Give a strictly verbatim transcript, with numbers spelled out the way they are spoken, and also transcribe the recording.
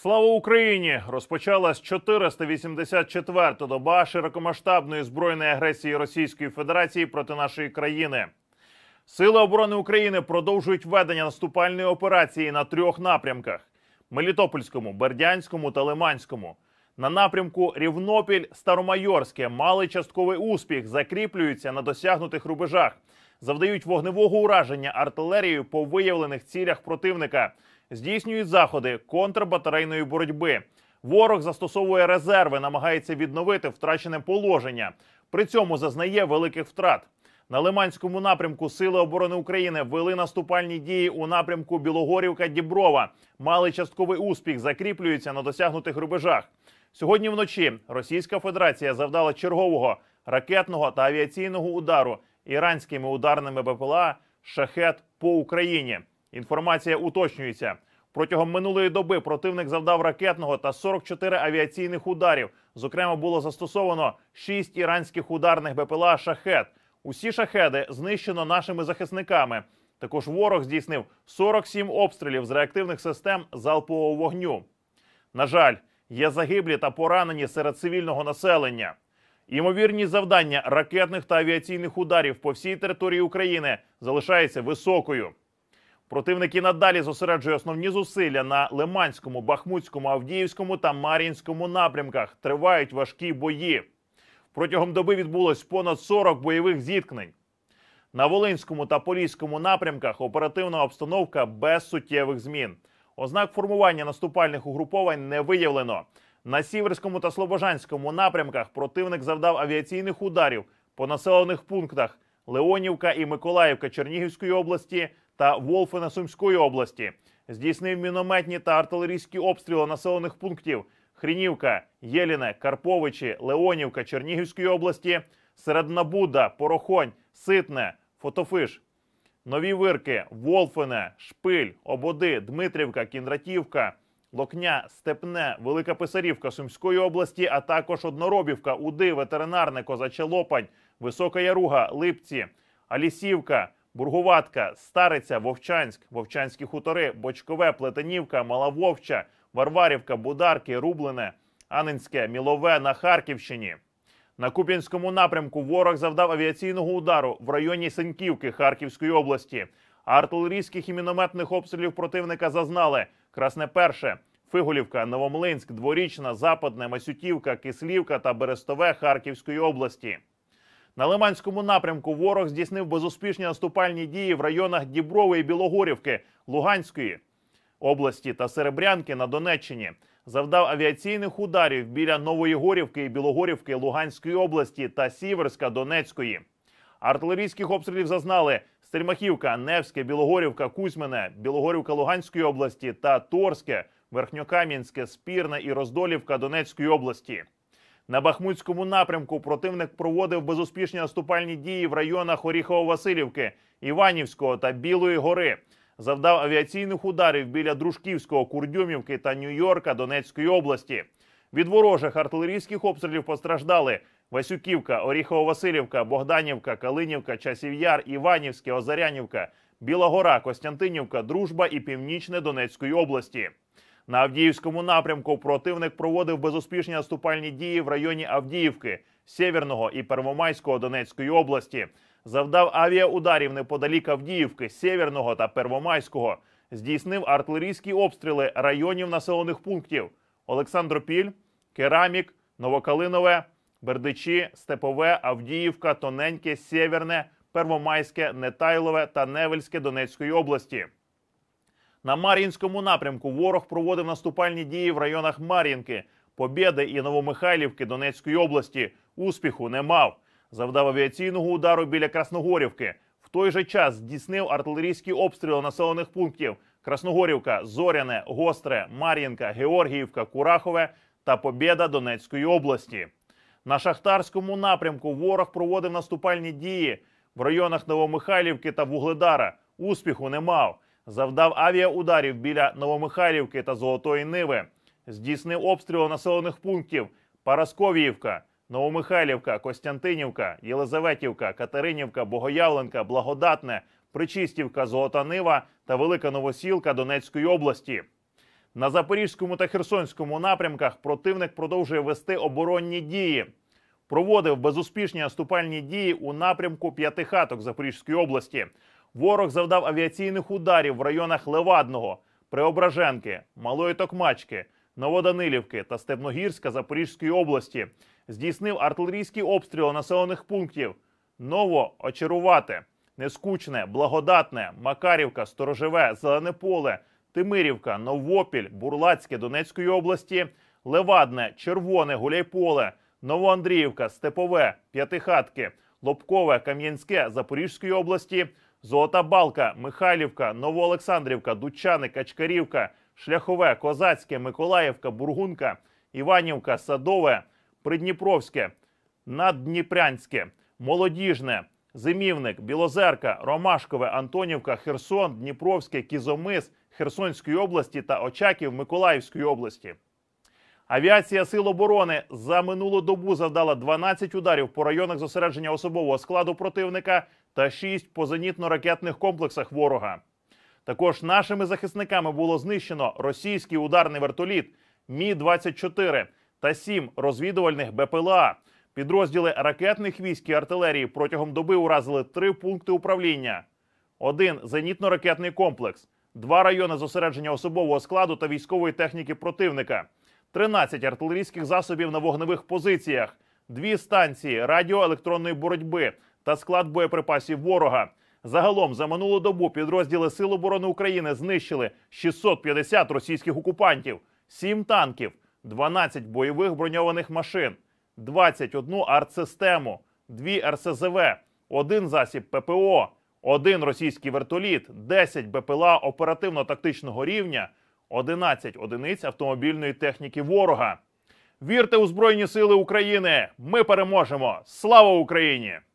Слава Україні! Розпочалась чотириста вісімдесят четверта доба широкомасштабної збройної агресії Російської Федерації проти нашої країни. Сили оборони України продовжують ведення наступальної операції на трьох напрямках – Мелітопольському, Бердянському та Лиманському. На напрямку Рівнопіль-Старомайорське мали частковий успіх, закріплюються на досягнутих рубежах, завдають вогневого ураження артилерією по виявлених цілях противника, здійснюють заходи контрбатарейної боротьби. Ворог застосовує резерви, намагається відновити втрачене положення. При цьому зазнає великих втрат. На Лиманському напрямку Сили оборони України вели наступальні дії у напрямку Білогорівка-Діброва. Мали частковий успіх, закріплюються на досягнутих рубежах. Сьогодні вночі Російська Федерація завдала чергового ракетного та авіаційного удару іранськими ударними БПЛА «Шахед» по Україні. Інформація уточнюється. Протягом минулої доби противник завдав ракетного та сорок чотири авіаційних ударів. Зокрема, було застосовано шість іранських ударних БПЛА «Шахед». Усі «Шахеди» знищено нашими захисниками. Також ворог здійснив сорок сім обстрілів з реактивних систем залпового вогню. На жаль, є загиблі та поранені серед цивільного населення. Ймовірність завдання ракетних та авіаційних ударів по всій території України залишається високою. Противник і надалі зосереджує основні зусилля на Лиманському, Бахмутському, Авдіївському та Мар'їнському напрямках. Тривають важкі бої. Протягом доби відбулось понад сорок бойових зіткнень. На Волинському та Поліському напрямках оперативна обстановка без суттєвих змін. Ознак формування наступальних угруповань не виявлено. На Сіверському та Слобожанському напрямках противник завдав авіаційних ударів по населених пунктах Леонівка і Миколаївка Чернігівської області та Волфине Сумської області. Здійснив мінометні та артилерійські обстріли населених пунктів Хрінівка, Єліне, Карповичі, Леонівка Чернігівської області, Середнабуда, Порохонь, Ситне, Фотофиш, Нові Вирки, Волфине, Шпиль, Ободи, Дмитрівка, Кіндратівка, Локня, Степне, Велика Писарівка Сумської області, а також Одноробівка, Уди, Ветеринарне, Козача Лопань, Висока Яруга, Липці, Алісівка, Бургуватка, Стариця, Вовчанськ, Вовчанські хутори, Бочкове, Плетенівка, Мала Вовча, Варварівка, Бударки, Рублине, Анинське, Мілове на Харківщині. На Куп'янському напрямку ворог завдав авіаційного удару в районі Сеньківки Харківської області. Артилерійських і мінометних обстрілів противника зазнали Красне Перше, Фиголівка, Новомлинськ, Дворічна, Западне, Масютівка, Кислівка та Берестове Харківської області. На Лиманському напрямку ворог здійснив безуспішні наступальні дії в районах Діброви і Білогорівки Луганської області та Серебрянки на Донеччині. Завдав авіаційних ударів біля Новоєгорівки і Білогорівки Луганської області та Сіверська Донецької. Артилерійських обстрілів зазнали Стельмахівка, Невське, Білогорівка, Кузьмине, Білогорівка Луганської області та Торське, Верхньокам'янське, Спірне і Роздолівка Донецької області. На Бахмутському напрямку противник проводив безуспішні наступальні дії в районах Оріхово-Василівки, Іванівського та Білої гори. Завдав авіаційних ударів біля Дружківського, Курдюмівки та Нью-Йорка Донецької області. Від ворожих артилерійських обстрілів постраждали Васюківка, Оріхово-Василівка, Богданівка, Калинівка, Часів Яр, Іванівське, Озарянівка, Біла Гора, Костянтинівка, Дружба і Північне Донецької області. На Авдіївському напрямку противник проводив безуспішні наступальні дії в районі Авдіївки, Сєвєрного і Первомайського Донецької області. Завдав авіаударів неподалік Авдіївки, Сєвєрного та Первомайського. Здійснив артилерійські обстріли районів населених пунктів Олександропіль, Керамік, Новокалинове, Бердичі, Степове, Авдіївка, Тоненьке, Сєвєрне, Первомайське, Нетайлове та Невельське Донецької області. На Мар'їнському напрямку ворог проводив наступальні дії в районах Мар'їнки, Побєди і Новомихайлівки Донецької області. Успіху не мав. Завдав авіаційного удару біля Красногорівки. В той же час здійснив артилерійські обстріли населених пунктів Красногорівка, Зоряне, Гостре, Мар'їнка, Георгіївка, Курахове та Побєда Донецької області. На Шахтарському напрямку ворог проводив наступальні дії в районах Новомихайлівки та Вугледара. Успіху не мав. Завдав авіаударів біля Новомихайлівки та Золотої Ниви. Здійснив обстріли населених пунктів Парасковіївка, Новомихайлівка, Костянтинівка, Єлизаветівка, Катеринівка, Богоявленка, Благодатне, Причистівка, Золота Нива та Велика Новосілка Донецької області. На Запорізькому та Херсонському напрямках противник продовжує вести оборонні дії. Проводив безуспішні наступальні дії у напрямку П'ятихаток Запорізької області. Ворог завдав авіаційних ударів в районах Левадного, Преображенки, Малої Токмачки, Новоданилівки та Степногірська Запорізької області. Здійснив артилерійські обстріли населених пунктів Новоочарувате, Нескучне, Благодатне, Макарівка, Сторожеве, Зелене Поле, Тимирівка, Новопіль, Бурлацьке Донецької області, Левадне, Червоне, Гуляйполе, Новоандріївка, Степове, П'ятихатки, Лобкове, Кам'янське Запорізької області, Золота Балка, Михайлівка, Новоолександрівка, Дучани, Качкарівка, Шляхове, Козацьке, Миколаївка, Бургунка, Іванівка, Садове, Придніпровське, Наддніпрянське, Молодіжне, Зимівник, Білозерка, Ромашкове, Антонівка, Херсон, Дніпровське, Кізомис Херсонської області та Очаків Миколаївської області. Авіація Сил оборони за минулу добу завдала дванадцять ударів по районах зосередження особового складу противника та шість по зенітно-ракетних комплексах ворога. Також нашими захисниками було знищено російський ударний вертоліт Мі двадцять чотири та сім розвідувальних Бе Пе Ел А. Підрозділи ракетних військ і артилерії протягом доби уразили три пункти управління, один зенітно-ракетний комплекс, два райони зосередження особового складу та військової техніки противника, тринадцять артилерійських засобів на вогневих позиціях, дві станції радіоелектронної боротьби та склад боєприпасів ворога. Загалом за минулу добу підрозділи Сил оборони України знищили шістсот п'ятдесят російських окупантів, сім танків, дванадцять бойових броньованих машин, двадцять одну артсистему, дві Ер Се Зе Ве, один засіб Пе Пе О, один російський вертоліт, десять Бе Пе Ел А оперативно-тактичного рівня, одинадцять одиниць автомобільної техніки ворога. Вірте у Збройні Сили України! Ми переможемо! Слава Україні!